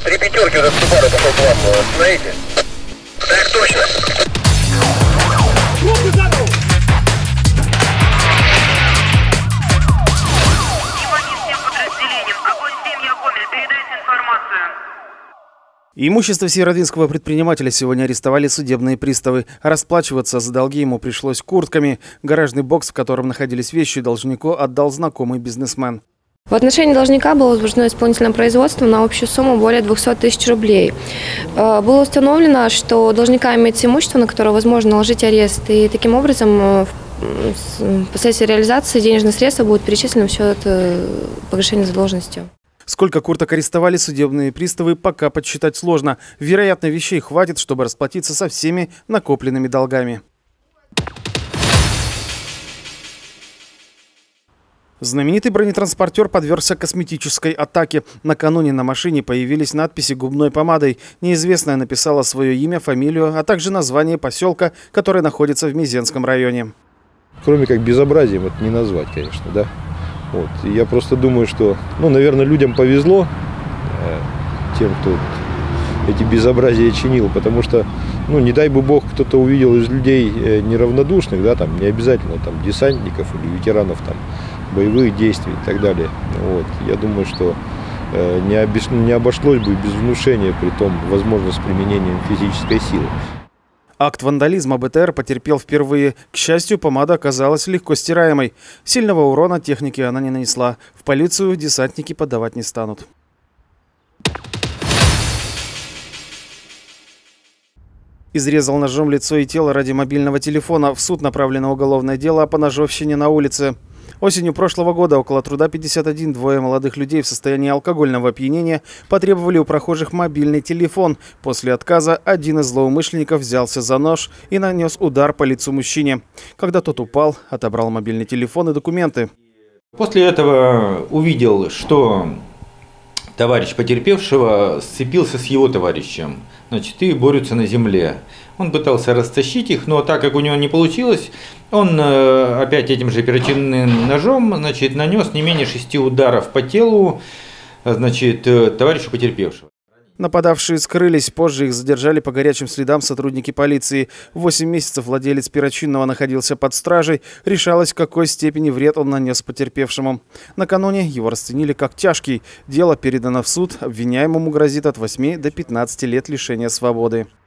3 пятерки уже Субару пошел к вам. Смотрите. Так точно. Внимание всем подразделениям. Огонь 7, я Гомель. Передайте информацию. Имущество северодвинского предпринимателя сегодня арестовали судебные приставы. Расплачиваться за долги ему пришлось куртками. Гаражный бокс, в котором находились вещи, должнику отдал знакомый бизнесмен. В отношении должника было возбуждено исполнительное производство на общую сумму более 200 тысяч рублей. Было установлено, что у должника имеется имущество, на которое возможно наложить арест, и таким образом впоследствии реализации денежные средства будут перечислены в счет погашения задолженности. Сколько курток арестовали судебные приставы, пока подсчитать сложно. Вероятно, вещей хватит, чтобы расплатиться со всеми накопленными долгами. Знаменитый бронетранспортер подвергся косметической атаке. Накануне на машине появились надписи губной помадой. Неизвестная написала свое имя, фамилию, а также название поселка, который находится в Мезенском районе. Кроме как безобразием это не назвать, конечно, да. Вот. И я просто думаю, что, наверное, людям повезло, тем, кто эти безобразия чинил, потому что, не дай бы бог, кто-то увидел из людей неравнодушных, да, там, не обязательно там десантников или ветеранов там боевых действий и так далее. Вот. Я думаю, что не обошлось бы без внушения, при том, возможно, с применением физической силы. Акт вандализма БТР потерпел впервые. К счастью, помада оказалась легко стираемой. Сильного урона технике она не нанесла. В полицию десантники подавать не станут. Изрезал ножом лицо и тело ради мобильного телефона. В суд направлено уголовное дело о поножовщине на улице. Осенью прошлого года около Труда 51 двое молодых людей в состоянии алкогольного опьянения потребовали у прохожих мобильный телефон. После отказа один из злоумышленников взялся за нож и нанес удар по лицу мужчине. Когда тот упал, отобрал мобильный телефон и документы. После этого увидел, что товарищ потерпевшего сцепился с его товарищем, и борются на земле. Он пытался растащить их, но так как у него не получилось, он опять этим же оперативным ножом, нанес не менее 6 ударов по телу, товарищу потерпевшего. Нападавшие скрылись, позже их задержали по горячим следам сотрудники полиции. 8 месяцев владелец перочинного находился под стражей. Решалось, в какой степени вред он нанес потерпевшему. Накануне его расценили как тяжкий. Дело передано в суд. Обвиняемому грозит от 8 до 15 лет лишения свободы.